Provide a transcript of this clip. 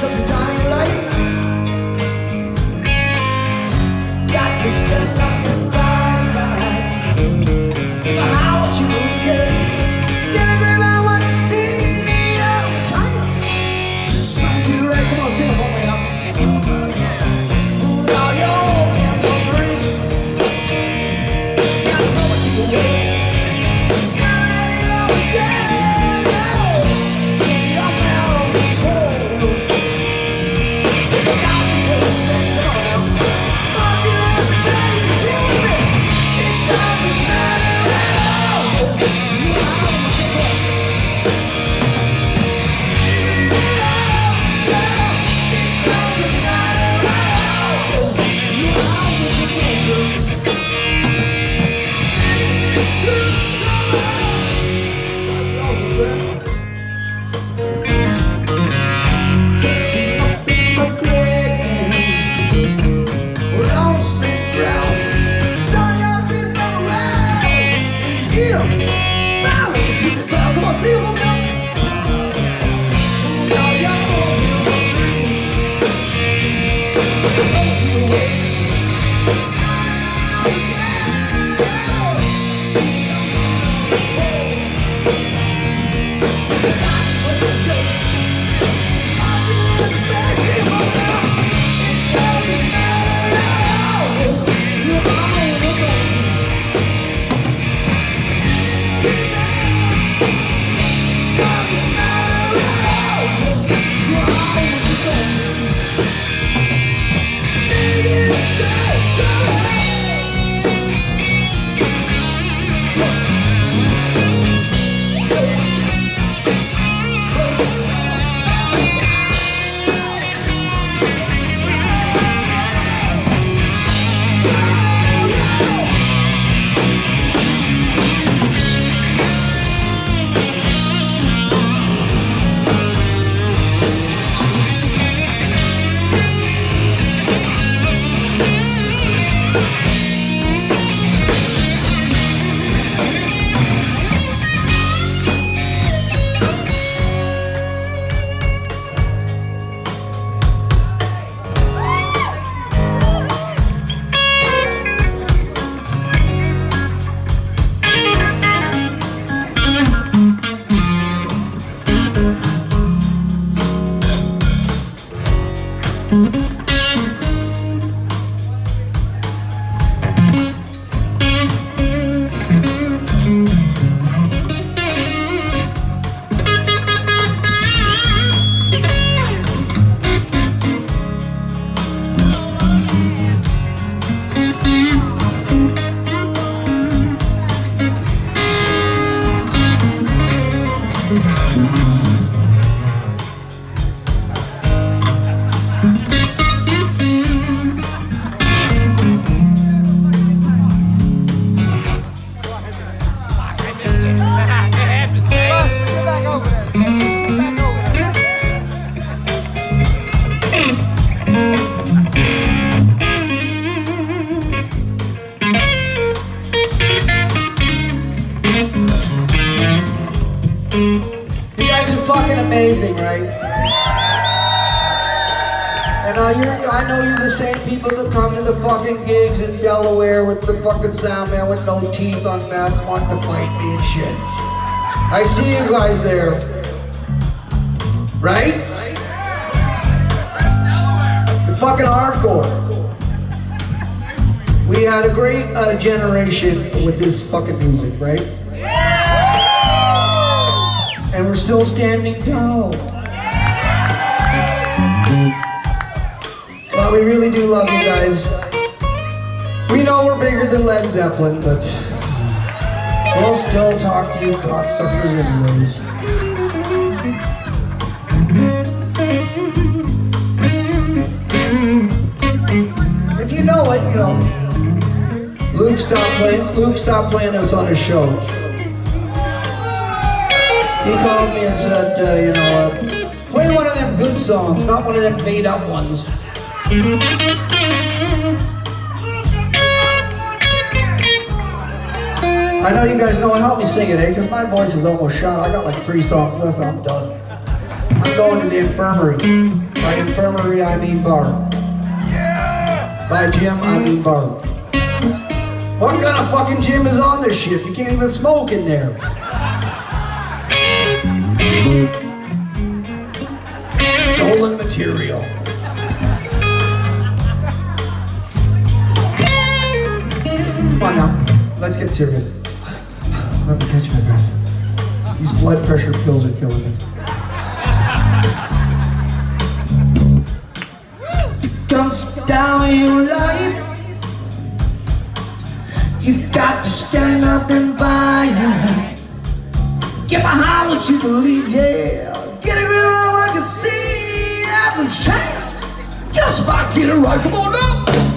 such a time like got to stand up and fight. How would you get? Get everyone want to see your triumphs. Just like you right, come on, sing it for me up. Now your hands are free. Can't know what you can do. Amazing, right? And I know you're the same people that come to the fucking gigs in Delaware with the fucking sound man with no teeth on mouth wanting to fight me and shit. I see you guys there. Right? You're fucking hardcore. We had a great generation with this fucking music, right? And we're still standing tall. But we really do love you guys. We know we're bigger than Led Zeppelin, but we'll still talk to you cocksuckers anyways. If you know it, you know. Luke stopped playing us on his show. He called me and said, you know, play one of them good songs, not one of them made up ones. I know you guys know, help me sing it, eh? Because my voice is almost shot. I got like 3 songs left, I'm done. I'm going to the infirmary. By infirmary, I mean bar. By gym, I mean bar. What kind of fucking gym is on this shit? You can't even smoke in there. Stolen material. Come on now, let's get serious. Let me catch my breath. These blood pressure pills are killing me. Dumps down your life. You've got to stand up and fight. Get behind what you believe, yeah. Get rid of what you see. Have a chance. Just about get it right. Come on now.